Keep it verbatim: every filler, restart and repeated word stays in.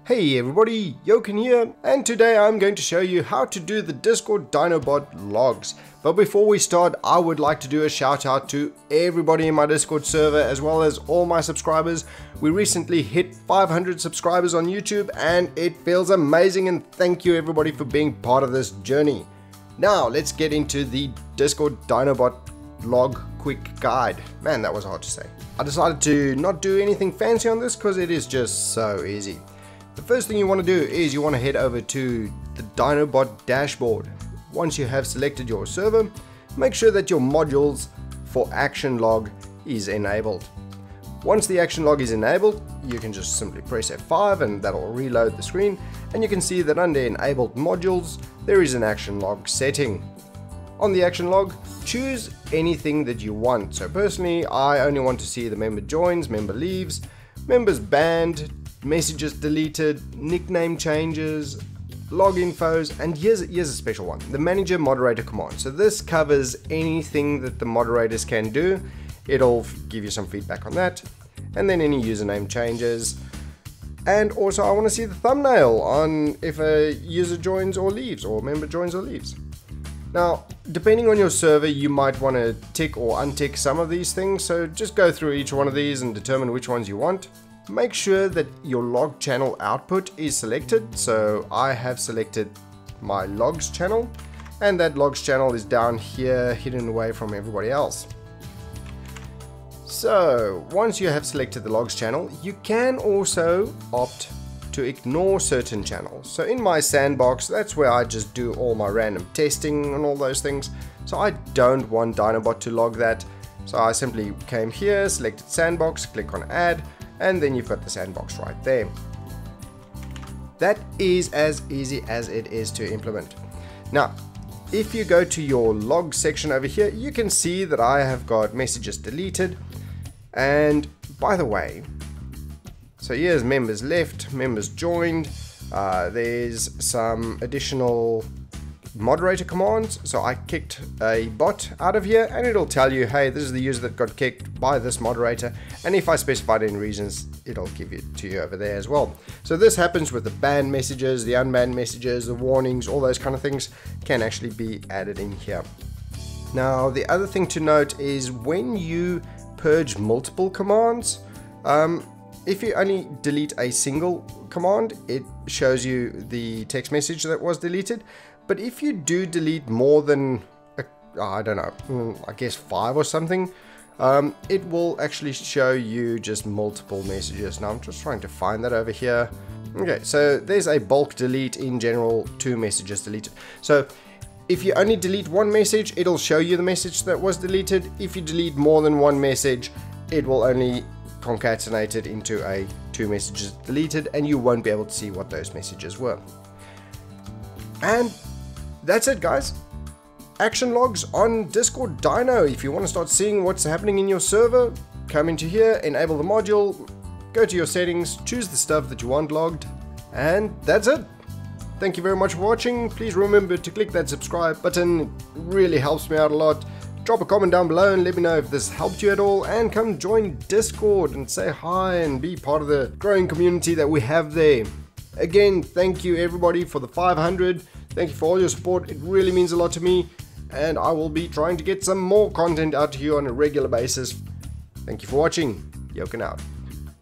Hey everybody, Jochen here, and today I'm going to show you how to do the Discord Dynobot logs. But before we start, I would like to do a shout out to everybody in my Discord server as well as all my subscribers. We recently hit five hundred subscribers on YouTube and it feels amazing, and thank you everybody for being part of this journey. Now let's get into the Discord Dynobot log quick guide. Man, that was hard to say. I decided to not do anything fancy on this because it is just so easy. The first thing you want to do is you want to head over to the Dynobot dashboard. Once you have selected your server, make sure that your modules for action log is enabled. Once the action log is enabled, you can just simply press F five and that'll reload the screen, and you can see that under enabled modules there is an action log setting. On the action log, choose anything that you want. So personally, I only want to see the member joins, member leaves, members banned, messages deleted, nickname changes, log infos, and here's, here's a special one, the manager moderator command. So this covers anything that the moderators can do. It'll give you some feedback on that, and then any username changes. And also I want to see the thumbnail on if a user joins or leaves, or member joins or leaves. Now, depending on your server, you might want to tick or untick some of these things, so just go through each one of these and determine which ones you want. Make sure that your log channel output is selected. So I have selected my logs channel, and that logs channel is down here hidden away from everybody else. So once you have selected the logs channel, you can also opt to ignore certain channels. So in my sandbox, that's where I just do all my random testing and all those things. So I don't want Dynobot to log that. So I simply came here, selected sandbox, click on add, and then you've got the sandbox right there. That is as easy as it is to implement. Now, if you go to your log section over here, you can see that I have got messages deleted. And by the way, so here's members left, members joined. Uh, there's some additional moderator commands. So I kicked a bot out of here, and it'll tell you, hey, this is the user that got kicked by this moderator, and if I specified any reasons, it'll give it to you over there as well. So this happens with the banned messages, the unbanned messages, the warnings, all those kind of things can actually be added in here. Now the other thing to note is when you purge multiple commands, um, if you only delete a single command, it shows you the text message that was deleted. But if you do delete more than, a, I don't know, I guess five or something, um, it will actually show you just multiple messages. Now I'm just trying to find that over here. Okay, so there's a bulk delete in general, two messages deleted. So if you only delete one message, it'll show you the message that was deleted. If you delete more than one message, it will only concatenate it into a two messages deleted, and you won't be able to see what those messages were. And that's it, guys. Action logs on Discord Dyno. If you want to start seeing what's happening in your server, come into here, enable the module, go to your settings, choose the stuff that you want logged, and that's it. Thank you very much for watching. Please remember to click that subscribe button. It really helps me out a lot. Drop a comment down below and let me know if this helped you at all, and come join Discord and say hi and be part of the growing community that we have there. Again, thank you everybody for the five hundred. Thank you for all your support. It really means a lot to me, and I will be trying to get some more content out to you on a regular basis. Thank you for watching. Jochen out.